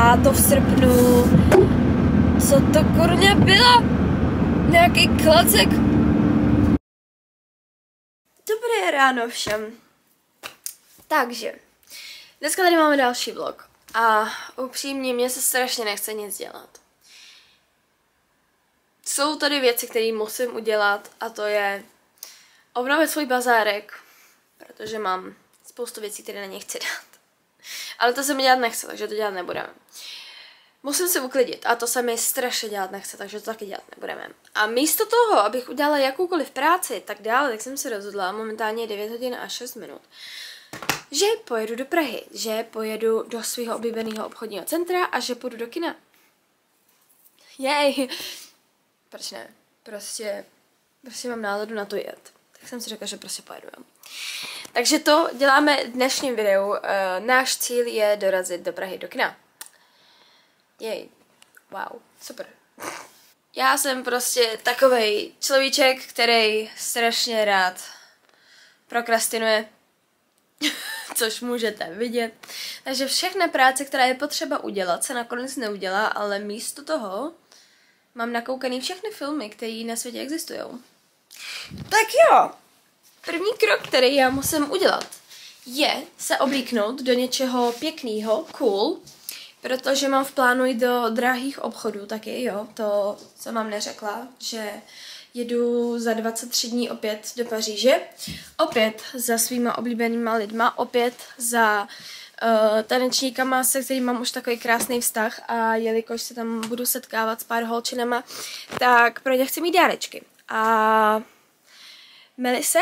a to v srpnu. Co to kurně bylo? Nějaký klacek? Dobré ráno všem. Takže, dneska tady máme další vlog. A upřímně, mě se strašně nechce nic dělat. Jsou tady věci, které musím udělat, a to je obnovit svůj bazárek, protože mám spoustu věcí, které na něj chci dát. Ale to se mi dělat nechce, takže to dělat nebudeme. Musím se uklidit a to se mi strašně dělat nechce, takže to taky dělat nebudeme. A místo toho, abych udělala jakoukoliv práci, tak dále, tak jsem se rozhodla, momentálně je 9 hodin a 6 minut, že pojedu do Prahy, že pojedu do svého oblíbeného obchodního centra a že půjdu do kina. Jej! Proč ne? Prostě mám náladu na to jet. Tak jsem si řekla, že prostě pojedu. Takže to děláme v dnešním videu. Náš cíl je dorazit do Prahy do kina. Jej. Wow. Super. Já jsem prostě takovej človíček, který strašně rád prokrastinuje. Což můžete vidět. Takže všechna práce, která je potřeba udělat, se nakonec neudělá, ale místo toho mám nakoukaný všechny filmy, které na světě existují. Tak jo, první krok, který já musím udělat, je se oblíknout do něčeho pěkného, cool, protože mám v plánu jít do drahých obchodů taky, jo, to jsem vám neřekla, že jedu za 23 dní opět do Paříže, opět za svýma oblíbenýma lidma, opět za tanečníkama, se kterými mám už takový krásný vztah a jelikož se tam budu setkávat s pár holčinama, tak pro ně chci mít dárečky. A Melise,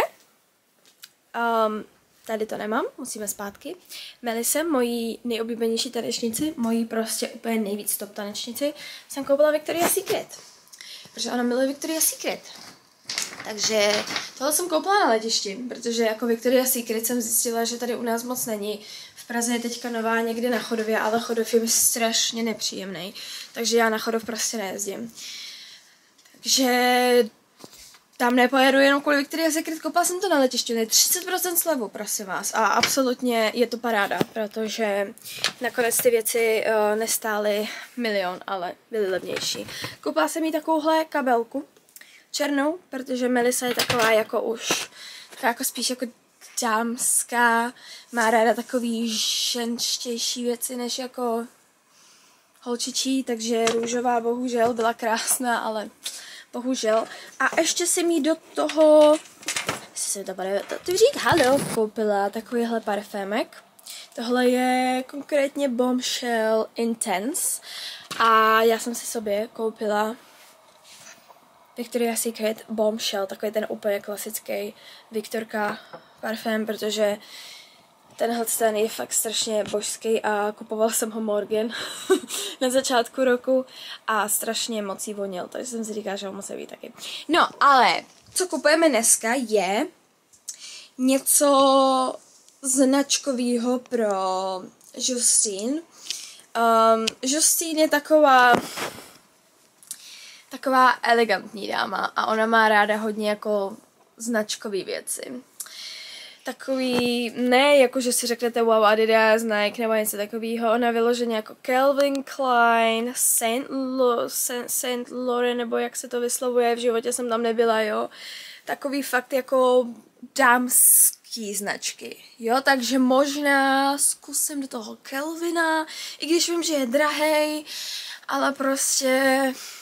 tady to nemám, musíme zpátky. Melise, mojí nejoblíbenější tanečnici, mojí prostě úplně nejvíc top tanečnici, jsem koupila Victoria's Secret. Protože ona miluje Victoria's Secret. Takže tohle jsem koupila na letišti, protože jako Victoria's Secret jsem zjistila, že tady u nás moc není. V Praze je teďka nová někde na Chodově, ale Chodov je strašně nepříjemný. Takže já na Chodov prostě nejezdím. Takže tam nepojedu jenom kvůli Victoria's Secret, koupila jsem to na letišti, je 30% slevu, prosím vás. A absolutně je to paráda, protože nakonec ty věci nestály milion, ale byly levnější. Koupila jsem jí takovouhle kabelku, černou, protože Melisa je taková jako už, taková jako spíš jako dámská, má ráda takový ženštější věci, než jako holčičí, takže růžová bohužel byla krásná, ale bohužel. A ještě jsem jí do toho, jestli se to bude otevřít, halo, koupila takovýhle parfémek. Tohle je konkrétně Bombshell Intense a já jsem si sobě koupila Victoria's Secret Bombshell, takový ten úplně klasický Viktorka parfém, protože tenhle ten je fakt strašně božský a kupoval jsem ho Morgan na začátku roku a strašně moc jí vonil, takže jsem si říkala, že ho musí být taky. No, ale co kupujeme dneska je něco značkového pro Justine. Justine je taková elegantní dáma a ona má ráda hodně jako značkové věci. Takový, ne jako, že si řeknete wow, Adidas, Nike nebo něco takového, ona vyloženě jako Calvin Klein, Saint Laurent, nebo jak se to vyslovuje, v životě jsem tam nebyla, jo. Takový fakt jako dámský značky, jo, takže možná zkusím do toho Calvina, i když vím, že je drahej, ale prostě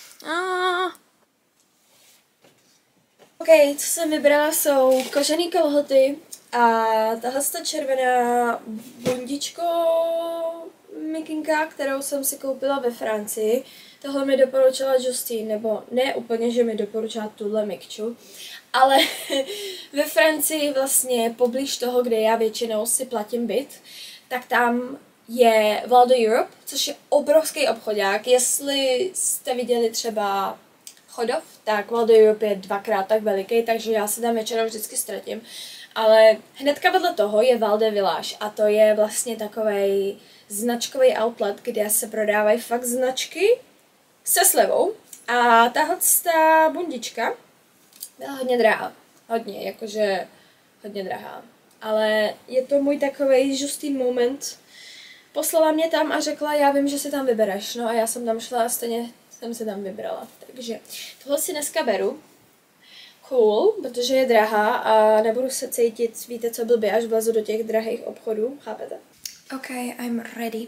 OK, co jsem vybrala, jsou kožený kalhoty a tahle červená bundičko mikinka, kterou jsem si koupila ve Francii. Tohle mi doporučila Justine, nebo ne úplně, že mi doporučila tuhle mikču, ale ve Francii vlastně poblíž toho, kde já většinou si platím byt, tak tam je Val d'Europe, což je obrovský obchodák. Jestli jste viděli třeba Chodov, tak Val d'Europe je 2x tak veliký, takže já se tam většinou vždycky ztratím. Ale hnedka vedle toho je Val de Village a to je vlastně takovej značkový outlet, kde se prodávají fakt značky se slevou. A tahle bundička byla hodně drahá. Hodně, jakože hodně drahá. Ale je to můj takovej Justine moment, poslala mě tam a řekla, já vím, že si tam vybereš. No a já jsem tam šla a stejně jsem se tam vybrala. Takže tohle si dneska beru. Cool, protože je drahá a nebudu se cítit, víte co, blbě, až vlezu do těch drahých obchodů, chápete? OK, I'm ready.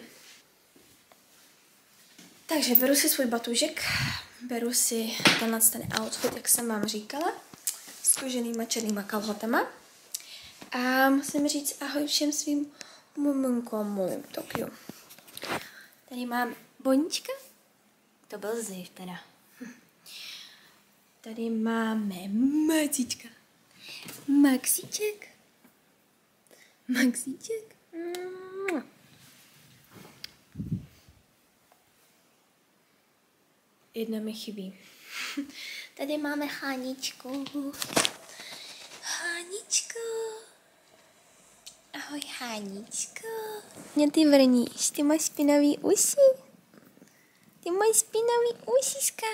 Takže beru si svůj batůžek, beru si ten outfit, jak jsem vám říkala, s koženýma černýma kalhotama. A musím říct ahoj všem svým maminkám v Tokiu. Tady mám Bonička, to byl Ziv teda. Tady máme Macička. Maxíček. Maxíček. Jedna mi chybí. Tady máme Háničku. Háničko. Ahoj Háničko. Mě ty vrníš, ty máš špinavý uši. Ty máš špinavý ušiska.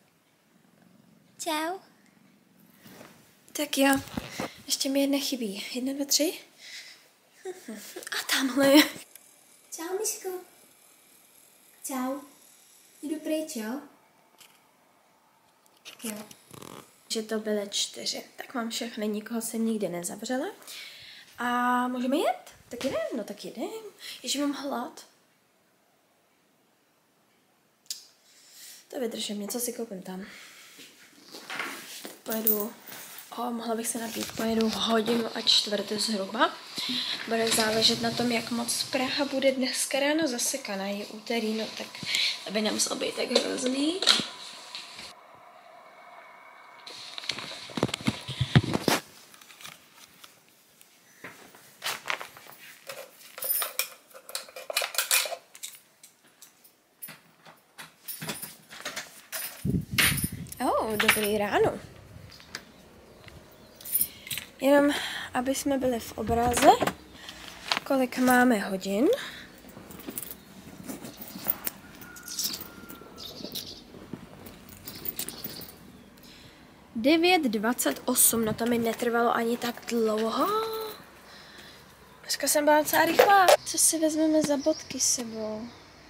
Čau. Tak jo, ještě mi jedna chybí. 1, 2, 3. A tamhle je. Čau, Myško. Čau. Jdu pryč, jo? Jo. Že to byly 4. Tak mám všechny, nikoho jsem nikdy nezavřela. A můžeme jet? Tak jdem, no tak jdem. Ještě mám hlad. To vydržím, něco si koupím tam. Pojedu, mohla bych se napít, pojedu 1:15 zhruba. Bude záležet na tom, jak moc Praha bude dneska ráno zasekaná, je úterý, no tak aby nemuselo být tak hrozný. Dobrý ráno. Jenom, aby jsme byli v obraze, kolik máme hodin. Devět 28, no to mi netrvalo ani tak dlouho. Dneska jsem byla docela rychlá. Co si vezmeme za bodky s sebou?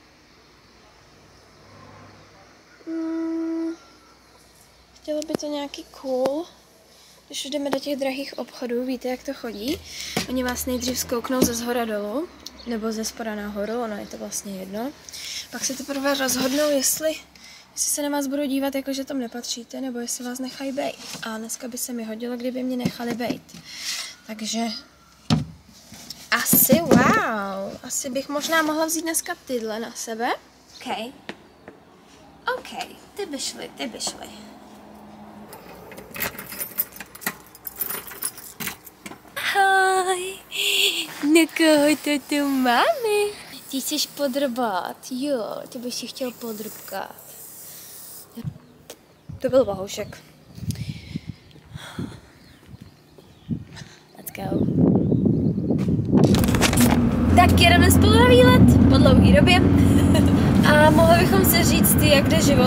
Chtělo by to nějaký cool, když už jdeme do těch drahých obchodů, víte, jak to chodí. Oni vás nejdřív zkouknou ze zhora dolů, nebo ze spoda nahoru, ono je to vlastně jedno. Pak se teprve rozhodnou, jestli se na vás budou dívat, jako že tam nepatříte, nebo jestli vás nechají bejt. A dneska by se mi hodilo, kdyby mě nechali bejt. Takže asi bych možná mohla vzít dneska tyhle na sebe. OK, ty by šly. Ahoj, na koho to tu máme? Ty chceš podrbat, jo, ty bych si chtěl podrbkat. To byl Vahoušek. Let's go. Tak jedeme spolu na výlet po dlouhý době. A mohli bychom si říct, jak jde život.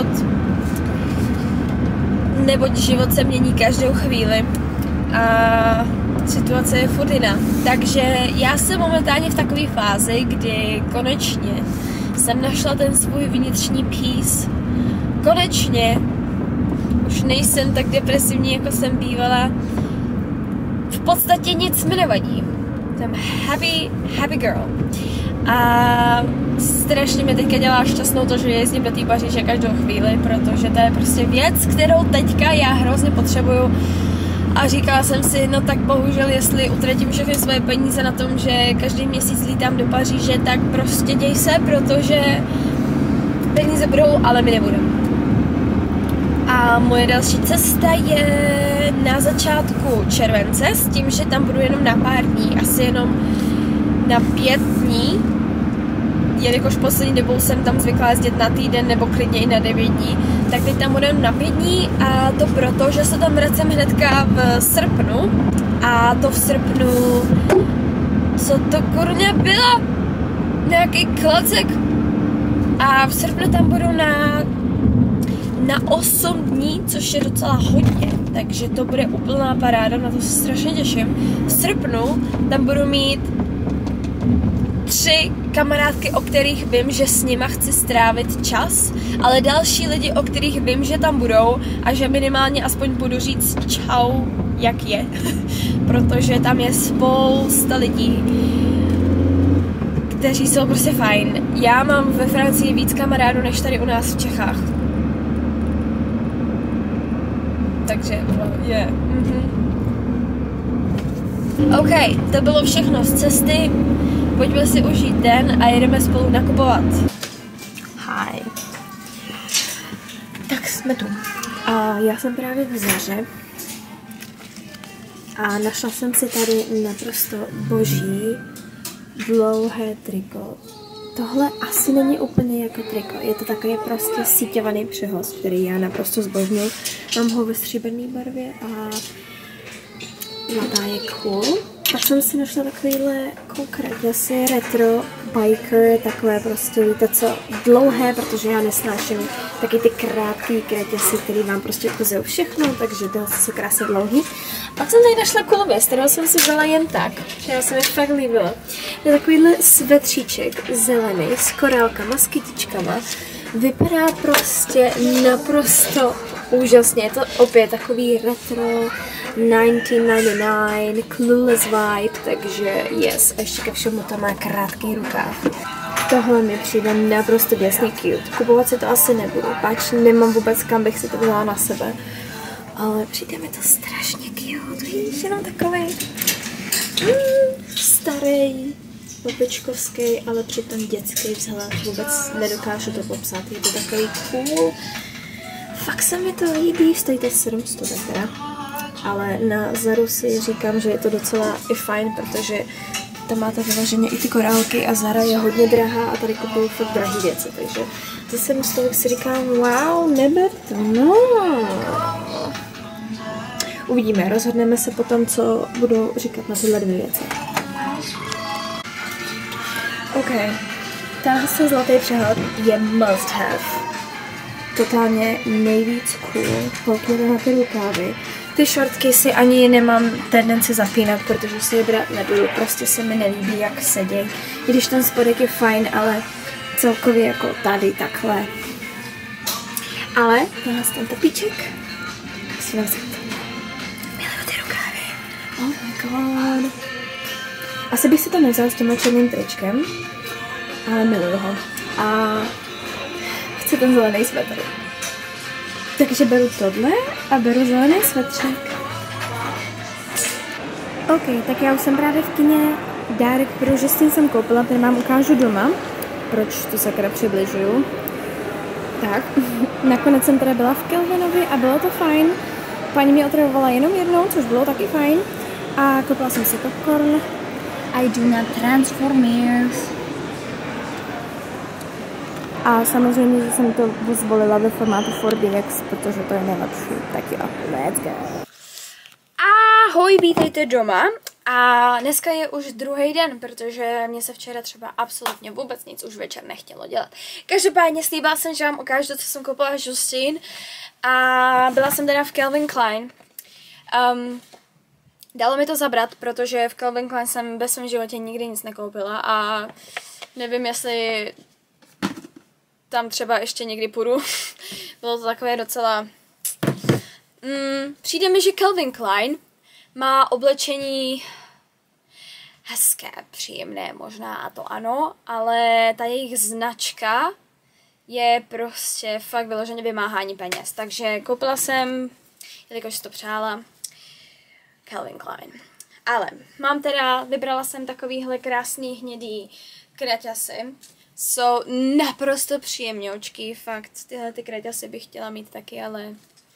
Neboť život se mění každou chvíli. A situace je furt jiná. Takže já jsem momentálně v takové fázi, kdy konečně jsem našla ten svůj vnitřní peace. Konečně už nejsem tak depresivní, jako jsem bývala. V podstatě nic mi nevadí. Jsem happy girl. A strašně mě teďka dělá šťastnou to, že jezdím do té Paříže každou chvíli, protože to je prostě věc, kterou teďka já hrozně potřebuju. A říkala jsem si, no tak bohužel, jestli utratím všechny svoje peníze na tom, že každý měsíc lítám do Paříže, tak prostě děj se, protože peníze budou, ale my nebudeme. A moje další cesta je na začátku července, s tím, že tam budu jenom na pár dní, asi jenom na 5 dní, jelikož poslední dobou jsem tam zvykla jezdit na týden nebo klidně i na 9 dní, tak teď tam budeme na 5 dní a to proto, že se tam vracím hnedka v srpnu a to v srpnu, co to kurňa bylo? Nějaký klacek a v srpnu tam budu na 8 dní, což je docela hodně, takže to bude úplná paráda, na to se strašně těším. V srpnu tam budu mít 3 kamarádky, o kterých vím, že s nima chci strávit čas, ale další lidi, o kterých vím, že tam budou a že minimálně aspoň budu říct čau, jak je. Protože tam je spousta lidí, kteří jsou prostě fajn. Já mám ve Francii víc kamarádů, než tady u nás v Čechách. Takže, je. OK, to bylo všechno z cesty. Pojďme si užít den a jedeme spolu nakupovat. Hi. Tak jsme tu. A já jsem právě v Zaře. A našla jsem si tady naprosto boží dlouhé triko. Tohle asi není úplně jako triko. Je to takový prostě síťovaný přehoz, který já naprosto zbožňuji. Mám ho ve stříbrné barvě a zlatá je cool. Pak jsem si našla takovýhle kraťasy retro biker, takové prostě, víte co, dlouhé, protože já nesnáším taky ty krátký kraťasy, který vám prostě kozují všechno, takže tyhle jsou krásně dlouhý. Pak jsem tady našla cool věc, kterou jsem si vzala jen tak, která se mi fakt líbila. Je takovýhle svetříček zelený s korálkama, s kytičkama. Vypadá prostě naprosto úžasně, je to opět takový retro 1999, clueless vibe, takže yes, a ještě ke všemu to má krátký rukáv. Tohle mi přijde naprosto děsně cute. Kupovat si to asi nebudu, pač nemám vůbec kam bych si to vzala na sebe. Ale přijde mi to strašně cute, víš, jenom takový starý, popičkovský, ale přitom dětský vzhled, vůbec nedokážu to popsat, je to takový cool. Fakt se mi to líbí, stojí to 700 teda. Ale na Zaru si říkám, že je to docela i fajn, protože tam máte vyloženě i ty korálky a Zara je hodně drahá a tady kupuju fakt drahé věci, takže za 700 si říkám, wow, neber to, no. Uvidíme, rozhodneme se potom, co budu říkat na tyhle 2 věci. OK, tenhle se zlatý přehled je must have. Totálně nejvíc cool, koukněte na ty rukávy. Ty šortky si ani nemám tendenci zapínat, protože si je brát nebudu, prostě se mi nelíbí, jak seděj. I když ten spodek je fajn, ale celkově jako tady takhle. Ale tenhle ten topíček, si vám vzít. Miluju ty rukávy. Oh my god. Asi bych si to nevzal s tímhle černým tričkem, ale miluju ho. A chci ten zelený svetr. Takže beru tohle a beru zelený svetřek. OK, tak já už jsem právě v kině. Dárek pro Justin jsem koupila, ten vám ukážu doma. Proč to sakra přibližuju. Tak, nakonec jsem teda byla v Kelvinovi a bylo to fajn. Paní mě otravovala jenom jednou, což bylo taky fajn. A koupila jsem si popcorn. I do not Transformers. A samozřejmě, že jsem to zvolila ve formátu 4DX, protože to je nejlepší. Tak jo, let's go. Ahoj, vítejte doma. A dneska je už druhý den, protože mě se včera třeba absolutně vůbec nic už večer nechtělo dělat. Každopádně slíbila jsem, že vám ukážu to, co jsem koupila Justin. A byla jsem teda v Calvin Klein. Dalo mi to zabrat, protože v Calvin Klein jsem ve svém životě nikdy nic nekoupila a nevím, jestli tam třeba ještě někdy půjdu. Bylo to takové docela... přijde mi, že Calvin Klein má oblečení hezké, příjemné možná, a to ano, ale ta jejich značka je prostě fakt vyloženě vymáhání peněz. Takže koupila jsem, jelikož to přála, Calvin Klein. Ale mám teda, vybrala jsem takovýhle krásný hnědý kraťasy. Jsou naprosto příjemňoučký, fakt. Tyhle ty kraťasy bych chtěla mít taky, ale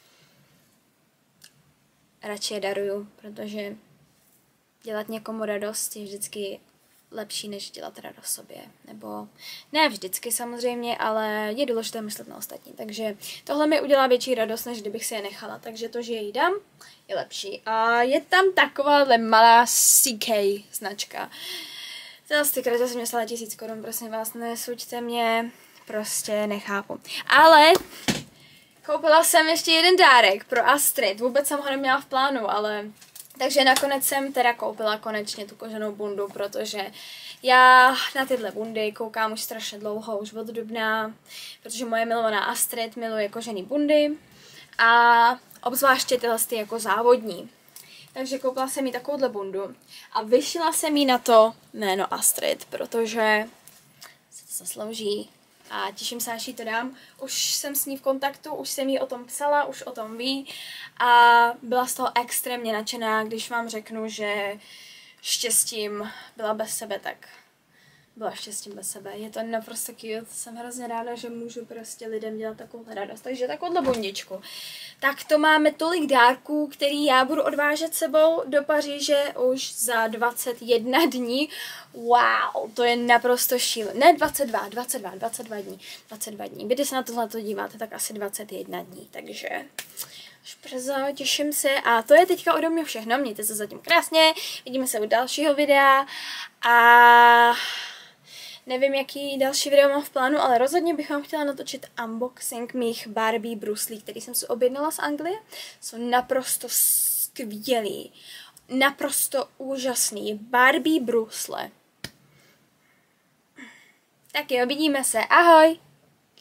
radši je daruju, protože dělat někomu radost je vždycky lepší, než dělat radost sobě. Nebo ne vždycky samozřejmě, ale je důležité myslet na ostatní. Takže tohle mi udělá větší radost, než kdybych si je nechala. Takže to, že ji dám, je lepší. A je tam takováhle malá CK značka. Ty kraťasy jsem mě stala 1000 korun, prosím vás, nesuďte mě, prostě nechápu. Ale koupila jsem ještě jeden dárek pro Astrid, vůbec jsem ho neměla v plánu, ale... Takže nakonec jsem teda koupila konečně tu koženou bundu, protože Já na tyhle bundy koukám už strašně dlouho, už od dubna, protože moje milovaná Astrid miluje kožený bundy a obzvláště tyhle jako závodní. Takže koupila jsem jí takovouhle bundu a vyšila jsem jí na to jméno Astrid, protože se to zaslouží a těším se, až jí to dám. Už jsem s ní v kontaktu, už jsem jí o tom psala, už o tom ví a byla z toho extrémně nadšená, když vám řeknu, že štěstím byla bez sebe, tak byla štěstím bez sebe. Je to naprosto cute, jsem hrozně ráda, že můžu prostě lidem dělat takovou radost. Takže takovouhle bundičku. Tak to máme tolik dárků, který já budu odvážet sebou do Paříže už za 21 dní. Wow, to je naprosto šílené. Ne 22 dní. 22 dní. Když se na tohle díváte, tak asi 21 dní, takže už brzo, těším se a to je teďka ode mě všechno. Mějte se zatím krásně, vidíme se u dalšího videa a nevím, jaký další video mám v plánu, ale rozhodně bych vám chtěla natočit unboxing mých Barbie bruslí, který jsem si objednala z Anglie. Jsou naprosto skvělý, naprosto úžasný Barbie brusle. Tak jo, vidíme se, ahoj!